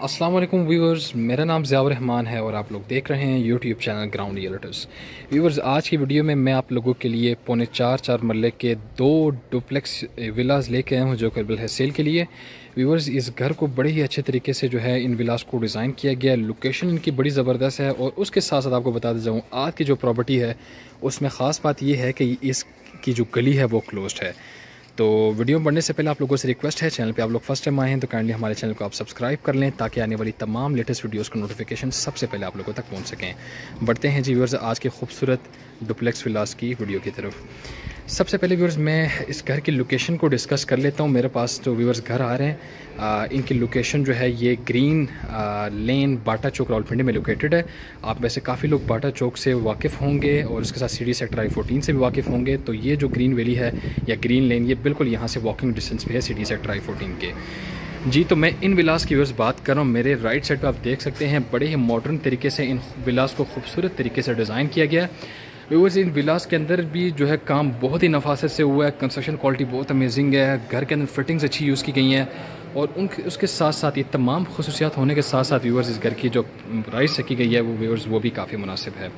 अस्सलाम वालेकुम व्यूअर्स, मेरा नाम ज़ियाउर रहमान है और आप लोग देख रहे हैं YouTube channel Ground Realtors. Viewers, आज की वीडियो में मैं आप लोगों के लिए पौने चार मरले के 2 डुप्लेक्स विलास लेके आया हूँ जो अवेलेबल है सेल के लिए। व्यूअर्स, इस घर को बड़े ही अच्छे तरीके से जो है इन विलास को डिज़ाइन किया गया है। लोकेशन इनकी बड़ी ज़बरदस्त है और उसके साथ साथ आपको बता जाऊँ, आज की जो प्रॉपर्टी है उसमें ख़ास बात यह है कि इसकी जो गली है वो क्लोज्ड है। तो वीडियो में बढ़ने से पहले आप लोगों से रिक्वेस्ट है, चैनल पे आप लोग फर्स्ट टाइम आए हैं तो काइंडली हमारे चैनल को आप सब्सक्राइब कर लें ताकि आने वाली तमाम लेटेस्ट वीडियोस का नोटिफिकेशन सबसे पहले आप लोगों तक पहुंच सकें। बढ़ते हैं जी व्यूअर्स आज के खूबसूरत डुप्लेक्स विलास की वीडियो की तरफ। सबसे पहले व्यूअर्स मैं इस घर की लोकेशन को डिस्कस कर लेता हूँ। मेरे पास जो व्यूअर्स घर आ रहे हैं इनकी लोकेशन जो है ये ग्रीन लेन बाटा चौक रावलपिंडी में लोकेटेड है। आप वैसे काफ़ी लोग बाटा चौक से वाकिफ़ होंगे और उसके साथ सीडी सेक्टर I-14 से भी वाकिफ़ होंगे। तो ये जो ग्रीन वैली है या ग्रीन लेन ये बिल्कुल यहाँ से वॉकिंग डिस्टेंस पे है सीडी सेक्टर I-14 के। जी तो मैं इन विलास की व्यूअर्स बात कर रहा हूँ। मेरे राइट साइड पे आप देख सकते हैं बड़े ही मॉडर्न तरीके से इन विलास को खूबसूरत तरीके से डिज़ाइन किया गया है। व्यूअर्स, इन विलास के अंदर भी जो है काम बहुत ही नफासत से हुआ है। कंस्ट्रक्शन क्वालिटी बहुत अमेजिंग है। घर के अंदर फिटिंग्स अच्छी यूज़ की गई हैं और उसके साथ साथ ये तमाम खसूसियात होने के साथ साथ व्यूअर्स इस घर की जो प्राइस रखी गई है वो व्यूअर्स वो भी काफ़ी मुनासिब है।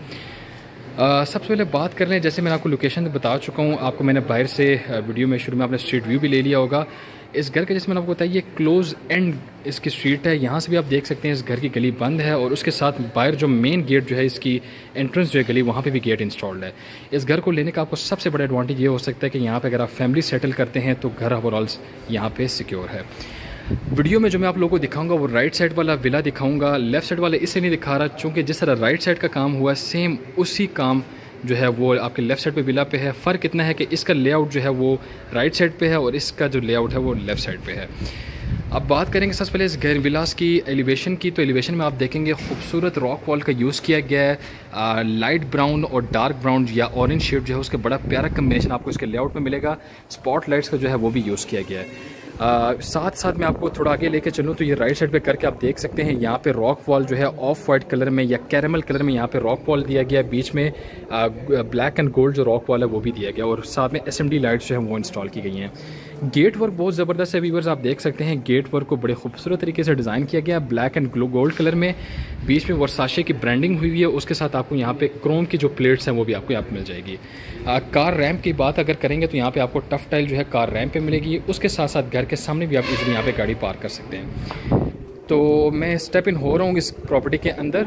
सबसे पहले बात कर लें, जैसे मैंने आपको लोकेशन बता चुका हूँ, आपको मैंने बाहर से वीडियो में शुरू में आपने स्ट्रीट व्यू भी ले लिया होगा। इस घर के जैसे मैंने आपको बताया ये क्लोज एंड इसकी स्ट्रीट है। यहाँ से भी आप देख सकते हैं इस घर की गली बंद है और उसके साथ बाहर जो मेन गेट जो है इसकी एंट्रेंस जो है गली वहाँ पे भी गेट इंस्टॉल्ड है। इस घर को लेने का आपको सबसे बड़ा एडवांटेज ये हो सकता है कि यहाँ पे अगर आप फैमिली सेटल करते हैं तो घर ओवरऑल यहाँ पे सिक्योर है। वीडियो में जो मैं आप लोगों को दिखाऊंगा वो राइट साइड वाला विला दिखाऊंगा, लेफ़्ट साइड वाला इसलिए नहीं दिखा रहा चूँकि जिस तरह राइट साइड का काम हुआ सेम उसी काम जो है वो आपके लेफ़्ट साइड पे विला पे है। फ़र्क इतना है कि इसका लेआउट जो है वो राइट साइड पे है और इसका जो लेआउट है वो लेफ़्ट साइड पे है। अब बात करेंगे सबसे पहले इस घर विलास की एलिवेशन की। तो एलिवेशन में आप देखेंगे खूबसूरत रॉक वॉल का यूज़ किया गया है। लाइट ब्राउन और डार्क ब्राउन या ऑरेंज शेड जो है उसका बड़ा प्यारा कम्बिनेशन आपको इसके लेआउट में मिलेगा। स्पॉट लाइट्स का जो है वो भी यूज़ किया गया है। साथ साथ मैं आपको थोड़ा आगे लेके चलूँ तो ये राइट साइड पे करके आप देख सकते हैं यहाँ पे रॉक वॉल जो है ऑफ वाइट कलर में या कैरेमल कलर में यहाँ पे रॉक वॉल दिया गया है। बीच में ब्लैक एंड गोल्ड जो रॉक वॉल है वो भी दिया गया और साथ में SMD लाइट्स जो है वो इंस्टॉल की गई हैं। गेट वर्क बहुत ज़बरदस्त है व्यूअर्स, आप देख सकते हैं गेट वर्क को बड़े खूबसूरत तरीके से डिज़ाइन किया गया है ब्लैक एंड गोल्ड कलर में। बीच में वर्साशे की ब्रांडिंग हुई है, उसके साथ आपको यहाँ पे क्रोम की जो प्लेट्स हैं वो भी आपको यहाँ पे मिल जाएगी। कार रैम्प की बात अगर करेंगे तो यहाँ पे आपको टफ टाइल जो है कार रैम्प पे मिलेगी। उसके साथ साथ घर के सामने भी आप इजीली यहाँ पे गाड़ी पार्क कर सकते हैं। तो मैं स्टेप इन हो रहा हूँ इस प्रॉपर्टी के अंदर।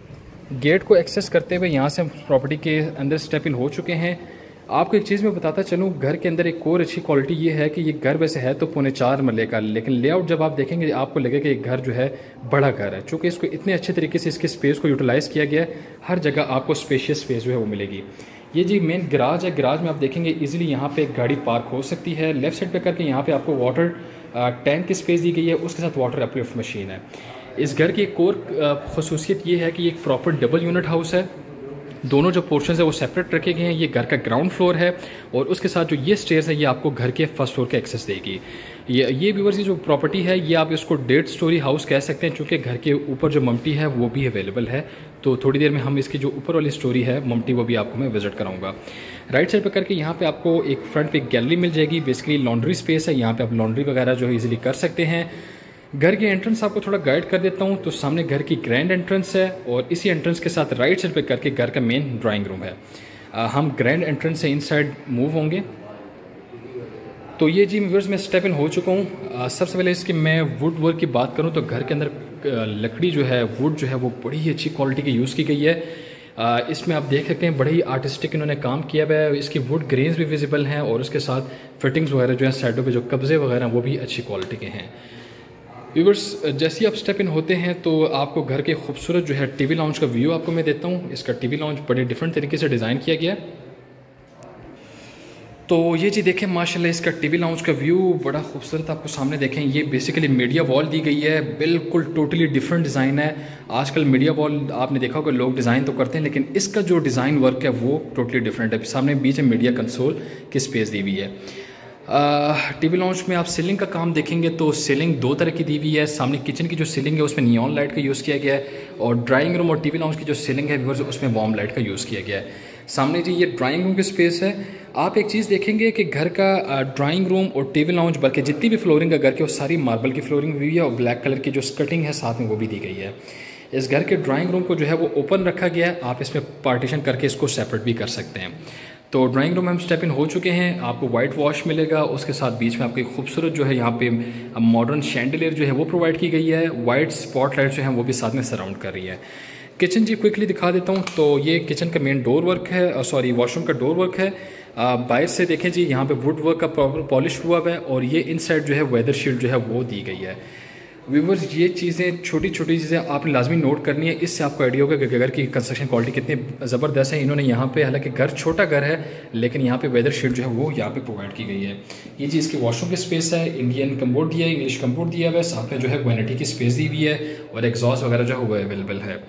गेट को एक्सेस करते हुए यहाँ से हम प्रॉपर्टी के अंदर स्टेप इन हो चुके हैं। आपको एक चीज़ मैं बताता चलूँ, घर के अंदर एक और अच्छी क्वालिटी ये है कि ये घर वैसे है तो पौने 4 मरले का, लेकिन लेआउट जब आप देखेंगे आपको लगेगा कि एक घर जो है बड़ा घर है। चूँकि इसको इतने अच्छे तरीके से इसके स्पेस को यूटिलाइज़ किया गया है, हर जगह आपको स्पेशियस स्पेस जो है वो मिलेगी। ये जी मेन गराज है। गराज में आप देखेंगे इजीली यहाँ पे गाड़ी पार्क हो सकती है। लेफ्ट साइड पे करके यहाँ पे आपको वाटर टैंक की स्पेस दी गई है, उसके साथ वाटर अपलिफ्ट मशीन है। इस घर की एक और खसूसियत ये है कि एक प्रॉपर डबल यूनिट हाउस है। दोनों जो पोर्शन है वो सेपरेट रखे गए हैं। ये घर का ग्राउंड फ्लोर है और उसके साथ जो ये स्टेयर्स है ये आपको घर के फर्स्ट फ्लोर के एक्सेस देगी। ये व्यूअर्स, ये जो प्रॉपर्टी है ये आप इसको 1.5 स्टोरी हाउस कह सकते हैं चूँकि घर के ऊपर जो ममटी है वो भी अवेलेबल है। तो थोड़ी देर में हम इसकी जो ऊपर वाली स्टोरी है ममटी वो भी आपको मैं विजिट कराऊंगा। राइट साइड पे करके यहाँ पे आपको एक फ्रंट पे गैलरी मिल जाएगी। बेसिकली लॉन्ड्री स्पेस है, यहाँ पे आप लॉन्ड्री वगैरह जो है इजीली कर सकते हैं। घर की एंट्रेंस आपको थोड़ा गाइड कर देता हूँ। तो सामने घर की ग्रैंड एंट्रेंस है और इसी एंट्रेंस के साथ राइट साइड पे करके घर का मेन ड्राइंग रूम है। हम ग्रैंड एंट्रेंस से इनसाइड मूव होंगे। तो ये जी व्यूअर्स मैं स्टेप इन हो चुका हूँ। सबसे पहले इसकी मैं वुड वर्क की बात करूँ तो घर के अंदर लकड़ी जो है वुड जो है वो बड़ी ही अच्छी क्वालिटी की यूज़ की गई है। इसमें आप देख सकते हैं बड़े ही आर्टिस्टिक इन्होंने काम किया हुआ है। इसकी वुड ग्रेन्स भी विजिबल हैं और उसके साथ फिटिंग्स वगैरह जो है साइडों पे जो कब्जे वगैरह वो भी अच्छी क्वालिटी के हैं। व्यूअर्स, जैसे ही आप स्टेप इन होते हैं तो आपको घर के खूबसूरत जो है टीवी लाउंज का व्यू आपको मैं देता हूँ। इसका टीवी लाउंज बड़े डिफरेंट तरीके से डिज़ाइन किया गया है। तो ये जी देखें माशाल्लाह इसका टीवी लाउंज का व्यू बड़ा खूबसूरत आपको सामने देखें। ये बेसिकली मीडिया वॉल दी गई है, बिल्कुल टोटली डिफरेंट डिज़ाइन है। आजकल मीडिया वॉल आपने देखा होगा लोग डिज़ाइन तो करते हैं लेकिन इसका जो डिज़ाइन वर्क है वो टोटली डिफरेंट है। सामने बीच में मीडिया कंसोल की स्पेस दी हुई है। टीवी लॉन्च में आप सीलिंग का काम देखेंगे तो सीलिंग 2 तरह की दी हुई है। सामने किचन की जो सीलिंग है उसमें नियॉन लाइट का यूज़ किया गया है और ड्राइंग रूम और टीवी लॉन्च की जो सीलिंग है व्यूअर्स उसमें वार्म लाइट का यूज़ किया गया है। सामने जी ये ड्राइंग रूम की स्पेस है। आप एक चीज़ देखेंगे कि घर का ड्राइंग रूम और टेबल लाउंज बल्कि जितनी भी फ्लोरिंग है घर की वो सारी मार्बल की फ्लोरिंग हुई है और ब्लैक कलर की जो स्कर्टिंग है साथ में वो भी दी गई है। इस घर के ड्राइंग रूम को जो है वो ओपन रखा गया है, आप इसमें पार्टीशन करके इसको सेपरेट भी कर सकते हैं। तो ड्राइंग रूम में हम स्टेप इन हो चुके हैं। आपको वाइट वॉश मिलेगा, उसके साथ बीच में आपको एक खूबसूरत जो है यहाँ पे मॉडर्न शैंडलियर जो है वो प्रोवाइड की गई है। वाइट स्पॉटलाइट जो है वो भी साथ में सराउंड कर रही है। किचन जी क्विकली दिखा देता हूँ। तो ये किचन का मेन डोर वर्क है, सॉरी वॉशरूम का डोर वर्क है। बाहर से देखें जी यहाँ पे वुड वर्क का प्रॉपर पॉलिश हुआ है और ये इनसाइड जो है वेदर शील्ड जो है वो दी गई है। व्यूवर्स ये चीज़ें छोटी छोटी चीज़ें आपने लाजमी नोट करनी है, इससे आपको आइडिया होगा कि घर की कंस्ट्रक्शन क्वालिटी कितनी ज़बरदस्त है। इन्होंने यहाँ पे हालांकि घर छोटा घर है लेकिन यहाँ पे वेदर शील्ड जो है वो यहाँ पे प्रोवाइड की गई है। ये जी इसकी वॉशरूम की स्पेस है, इंडियन कम्बोर्ड दिया है, इंग्लिश कम्बोर्ड दिया हुआ है, साथ में जो है वैनिटी की स्पेस दी हुई है और एग्जॉस्ट वगैरह जो है वो अवेलेबल है।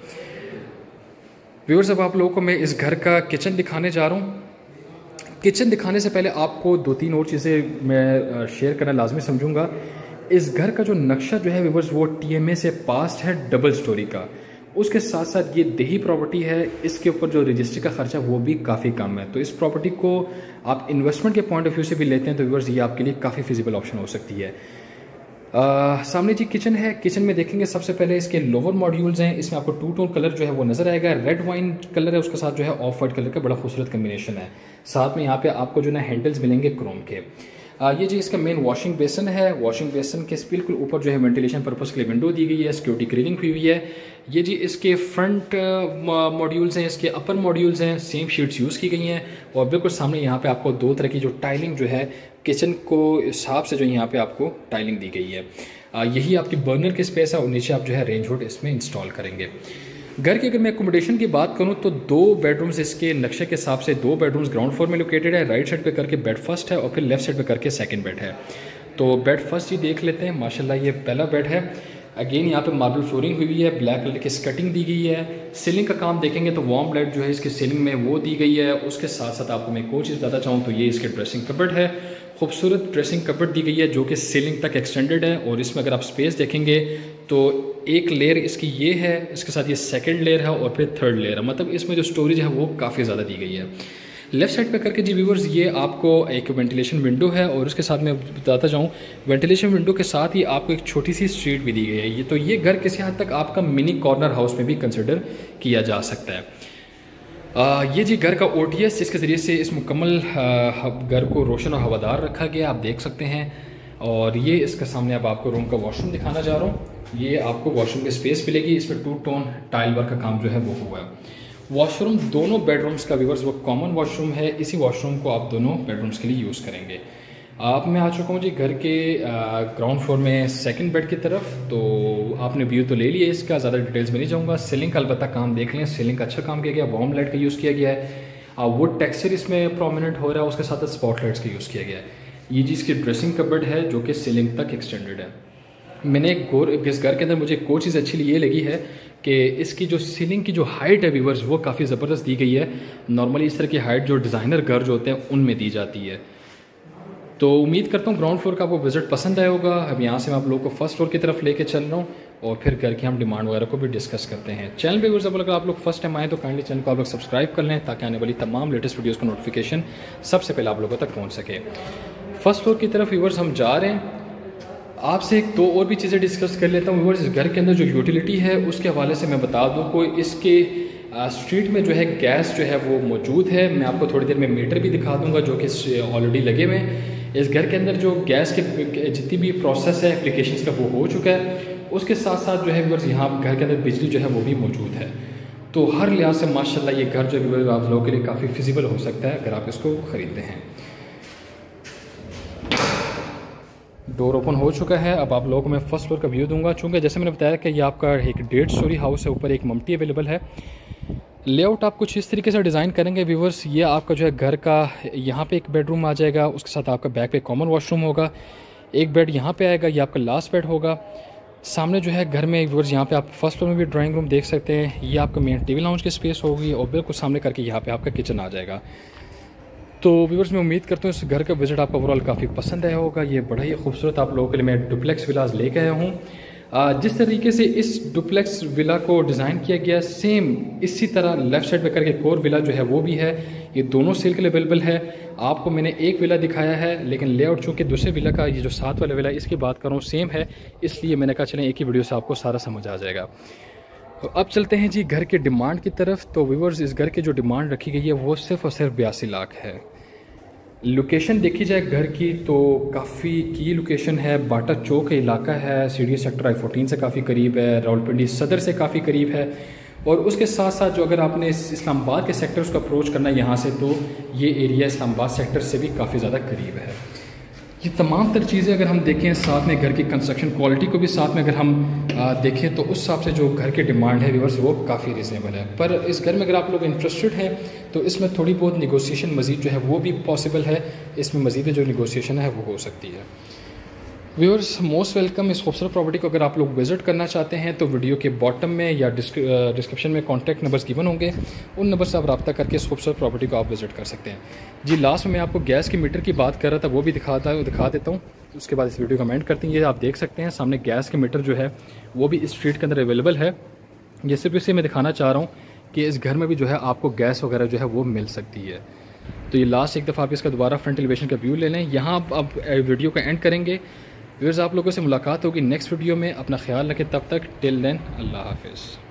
व्यूवर्स अब आप लोगों को मैं इस घर का किचन दिखाने जा रहा हूँ। किचन दिखाने से पहले आपको 2-3 और चीज़ें मैं शेयर करना लाजमी समझूंगा। इस घर का जो नक्शा जो है व्यूवर्स वो TMA से पास्ट है, डबल स्टोरी का। उसके साथ साथ ये देही प्रॉपर्टी है, इसके ऊपर जो रजिस्ट्री का खर्चा वो भी काफ़ी कम है। तो इस प्रॉपर्टी को आप इन्वेस्टमेंट के पॉइंट ऑफ व्यू से भी लेते हैं तो व्यूवर्स ये आपके लिए काफ़ी फिजिबल ऑप्शन हो सकती है। सामने जी किचन है। किचन में देखेंगे सबसे पहले इसके लोअर मॉड्यूल्स हैं, इसमें आपको 2 टोन कलर जो है वो नजर आएगा। रेड वाइन कलर है, उसके साथ जो है ऑफ वाइट कलर का बड़ा खूबसूरत कम्बिनेशन है। साथ में यहाँ पे आपको जो है हैंडल्स मिलेंगे क्रोम के। ये जी इसका मेन वॉशिंग बेसन है। वॉशिंग बेसन के बिल्कुल ऊपर जो है वेंटिलेशन पर्पस के लिए विंडो दी गई है, सिक्योरिटी ग्रिलिंग हुई हुई है। ये जी इसके फ्रंट मॉड्यूल्स हैं, इसके अपर मॉड्यूल्स हैं, सेम शीट्स यूज़ की गई हैं और बिल्कुल सामने यहाँ पे आपको 2 तरह की जो टाइलिंग जो है किचन को हिसाब से जो यहाँ पे आपको टाइलिंग दी गई है। यही आपकी बर्नर की स्पेस है और नीचे आप जो है रेंज हुड इसमें इंस्टॉल करेंगे। घर की अगर मैं अकोमोडेशन की बात करूं तो 2 बेडरूम्स इसके नक्शे के हिसाब से 2 बेडरूम्स ग्राउंड फ्लोर में लोकेटेड है। राइट साइड पे करके बेड फर्स्ट है और फिर लेफ्ट साइड पे करके सेकंड बेड है। तो बेड फर्स्ट ही देख लेते हैं। माशाल्लाह ये पहला बेड है। अगेन यहाँ पे मार्बल फ्लोरिंग हुई है, ब्लैक कलर की स्कर्टिंग दी गई है। सीलिंग का काम देखेंगे तो वार्म लाइट जो है इसकी सीलिंग में वो दी गई है। उसके साथ साथ आपको मैं एक और चीज़ बताना चाहूँ तो ये इसके ड्रेसिंग कबर्ड है। खूबसूरत ड्रेसिंग कबर्ड दी गई है जो कि सीलिंग तक एक्सटेंडेड है और इसमें अगर आप स्पेस देखेंगे तो एक लेयर इसकी ये है, इसके साथ ये सेकंड लेयर है और फिर थर्ड लेयर है। मतलब इसमें जो स्टोरेज है वो काफ़ी ज़्यादा दी गई है। लेफ्ट साइड पे करके जी व्यूवर्स ये आपको एक वेंटिलेशन विंडो है और उसके साथ मैं बताता जाऊँ वेंटिलेशन विंडो के साथ ही आपको एक छोटी सी स्ट्रीट भी दी गई है। ये तो ये घर किसी हद तक आपका मिनी कॉर्नर हाउस में भी कंसिडर किया जा सकता है। ये जी घर का OTS जिसके ज़रिए से इस मुकम्मल घर को रोशन और हवादार रखा गया, आप देख सकते हैं। और ये इसके सामने अब आपको रूम का वॉशरूम दिखाना चाह रहा हूँ। ये आपको वॉशरूम की स्पेस मिलेगी, इसमें 2 टोन टाइल वर्क का काम जो है वो हुआ है। वॉशरूम दोनों बेडरूम्स का व्यूवर्स वो कॉमन वॉशरूम है। इसी वॉशरूम को आप दोनों बेडरूम्स के लिए यूज़ करेंगे। आप मैं आ चुका हूँ जी घर के ग्राउंड फ्लोर में सेकंड बेड की तरफ। तो आपने व्यू तो ले लिया इसका, ज़्यादा डिटेल्स में नहीं जाऊँगा। सीलिंग का अलबत्ता काम देख लें, सीलिंग का अच्छा काम किया गया, वार्म लाइट का यूज़ किया गया है, वुड टेक्सचर इसमें प्रोमिनेंट हो रहा है, उसके साथ स्पॉट लाइट्स का यूज़ किया गया है। ये जी इसकी ड्रेसिंग कबर्ड है जो कि सीलिंग तक एक्सटेंडेड है। मैंने इस घर के अंदर मुझे एक और चीज़ अच्छी ये लगी है कि इसकी जो सीलिंग की जो हाइट है व्यूवर्स वो काफ़ी ज़बरदस्त दी गई है। नॉर्मली इस तरह की हाइट जो डिज़ाइनर घर जो होते हैं उनमें दी जाती है। तो उम्मीद करता हूँ ग्राउंड फ्लोर का आपको विजिट पसंद आया होगा। अब यहाँ से मैं आप लोगों को फर्स्ट फ्लोर की तरफ लेके चल रहा हूँ और फिर घर की हम डिमांड वगैरह को भी डिस्कस करते हैं। चैनल पे व्यूअर्स अगर आप लोग फर्स्ट टाइम आए तो काइंडली चैनल को आप लोग सब्सक्राइब कर लें ताकि आने वाली तमाम लेटेस्ट वीडियोज़ का नोटिफिकेशन सबसे पहले आप लोगों तक पहुँच सके। फर्स्ट फ्लोर की तरफ व्यूअर्स हम जा रहे हैं। आपसे 2 और भी चीज़ें डिस्कस कर लेता हूँ व्यूअर्स। घर के अंदर जो यूटिलिटी है उसके हवाले से मैं बता दूँ कोई इसके स्ट्रीट में जो है गैस जो है वो मौजूद है। मैं आपको थोड़ी देर में मीटर भी दिखा दूंगा जो कि ऑलरेडी लगे हुए हैं। इस घर के अंदर जो गैस के जितनी भी प्रोसेस है एप्लीकेशंस का वो हो चुका है। उसके साथ साथ जो है व्यूअर्स यहाँ घर के अंदर बिजली जो है वो भी मौजूद है। तो हर लिहाज से माशाल्लाह ये घर जो व्यूअर्स आप लोगों के लिए काफ़ी फिजिबल हो सकता है अगर आप इसको ख़रीदते हैं। डोर ओपन हो चुका है। अब आप लोगों को मैं फर्स्ट फ्लोर का व्यू दूंगा। चूँकि जैसे मैंने बताया कि ये आपका एक 1.5 स्टोरी हाउस है, ऊपर एक मम्टी अवेलेबल है। लेआउट आप कुछ इस तरीके से डिज़ाइन करेंगे व्यूवर्स। ये आपका जो है घर का यहाँ पे एक बेडरूम आ जाएगा, उसके साथ आपका बैक पे कॉमन वॉशरूम होगा, एक बेड यहाँ पे आएगा, ये आपका लास्ट बेड होगा। सामने जो है घर में व्यूवर्स यहाँ पे आप फर्स्ट फ्लोर में भी ड्राइंग रूम देख सकते हैं। ये आपका मेन टीवी लाउंज की स्पेस होगी और बिल्कुल सामने करके यहाँ पे आपका किचन आ जाएगा। तो व्यूवर्स मैं उम्मीद करता हूँ इस घर का विजिट आपको ओवरऑल काफ़ी पसंद आया होगा। ये बड़ा ही खूबसूरत आप लोगों के लिए मैं डुप्लेक्स विलास लेके आया हूँ। जिस तरीके से इस डुप्लेक्स विला को डिज़ाइन किया गया सेम इसी तरह लेफ़्ट साइड पे करके एक और विला जो है वो भी है। ये दोनों सेल के लिए अवेलेबल है। आपको मैंने एक विला दिखाया है, लेकिन लेआउट चूँकि दूसरे विला का ये जो साथ वाला विला इसकी बात कर रहा हूँ सेम है, इसलिए मैंने कहा चलें एक ही वीडियो से आपको सारा समझ आ जाएगा। तो अब चलते हैं जी घर के डिमांड की तरफ। तो व्यूअर्स, इस घर की जो डिमांड रखी गई है वो सिर्फ और सिर्फ 82 लाख है। लोकेशन देखी जाए घर की तो काफ़ी की लोकेशन है। बाटा चौक इलाका है, सीडी सेक्टर I-14 से काफ़ी करीब है, रावलपिंडी सदर से काफ़ी करीब है, और उसके साथ साथ जो अगर आपने इस्लामाबाद के सेक्टर्स को अप्रोच करना है यहाँ से, तो ये एरिया इस्लामाबाद सेक्टर से भी काफ़ी ज़्यादा करीब है। ये तमाम तर चीज़ें अगर हम देखें, साथ में घर की कंस्ट्रक्शन क्वालिटी को भी साथ में अगर हम देखें, तो उस हिसाब से जो घर की डिमांड है व्यूअर्स वो काफ़ी रिजनेबल है। पर इस घर में अगर आप लोग इंटरेस्टेड हैं तो इसमें थोड़ी बहुत निगोशिएशन मज़ीद जो है वो भी पॉसिबल है। इसमें मज़ीद जो निगोशिएशन है वो हो सकती है। Viewers, most welcome. इस खूबसूरत प्रॉपर्टी को अगर आप लोग विज़िट करना चाहते हैं तो वीडियो के बॉटम में या डिस्क्रिप्शन में कॉन्टैक्ट नंबर्स गिवन होंगे, उन नंबर से आप रब्ता करके इस खूबसूरत प्रॉपर्टी को आप विज़िट कर सकते हैं। जी, लास्ट में मैं आपको गैस के मीटर की बात कर रहा था, वो भी दिखा देता हूँ। उसके बाद इस वीडियो कमेंट करते हैं। ये आप देख सकते हैं सामने गैस के मीटर जो है वो भी इस स्ट्रीट के अंदर अवेलेबल है। ये सिर्फ इसे मैं दिखाना चाह रहा हूँ कि इस घर में भी जो है आपको गैस वगैरह जो है वो मिल सकती है। तो ये लास्ट एक दफ़ा आप इसका दोबारा फ्रंट एलिवेशन का व्यू ले लें। यहाँ आप वीडियो का एंड करेंगे। व्यूअर्स, आप लोगों से मुलाकात होगी नेक्स्ट वीडियो में। अपना ख्याल रखें, तब तक टिल देन अल्लाह हाफिज़।